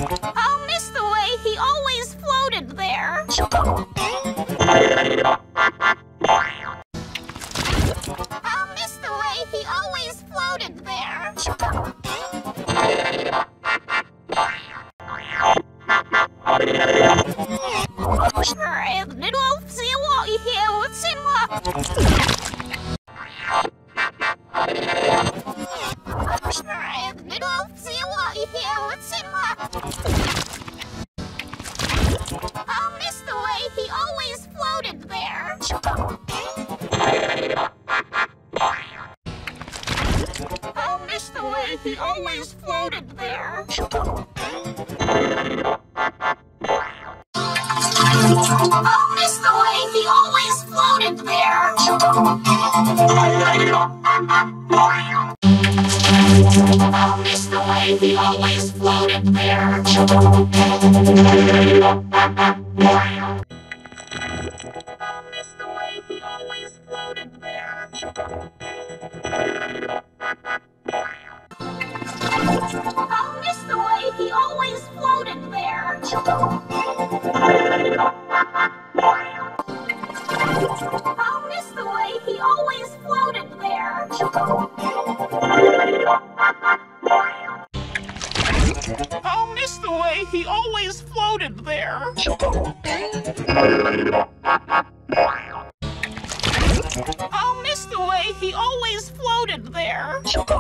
I'll miss the way he always floated there. I'll miss the way he always floated there. I'll miss the way he always floated there. I'll miss the way he always floated there. I'll miss the way he always floated there. I'll miss the way he always floated there. I'll miss the way he always floated there. I'll miss the way he always floated there. I'll miss the way he always floated there. I'll miss the way he always floated there. I'll miss the way he always floated there.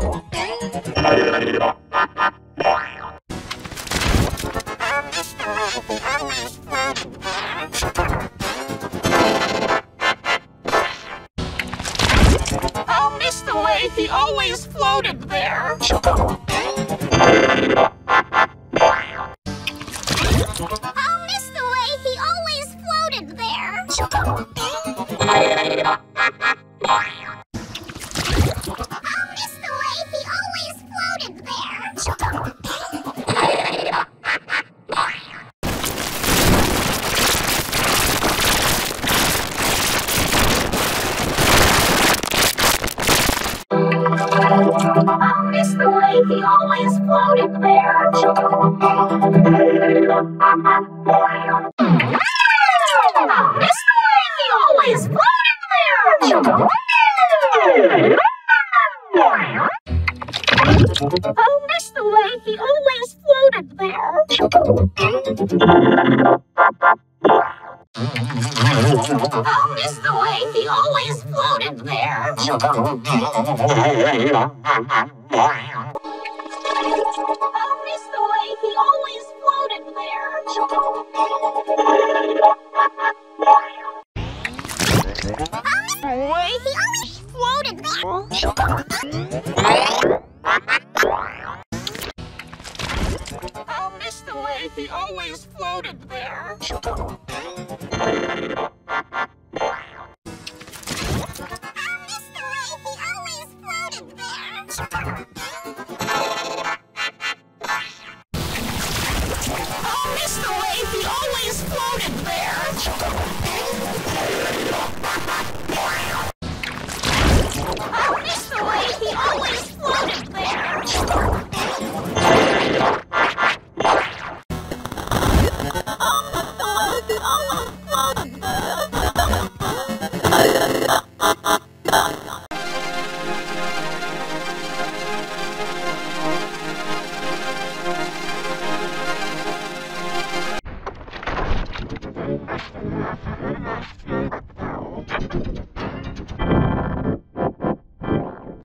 I'll miss the way he always floated there. I'll miss the way he always floated there. I'll miss the way he always floated there. I'll miss the way he always floated there. I'll miss the way he always floated there. I'll miss the way he always floated there. I'll miss the way he always floated there. I'll miss the way he always floated there. Way he always floated there. I'll miss the way he always floated there. I'll miss the way he always floated there. I'll miss the way he always floated there. I'll miss the way he always floated there.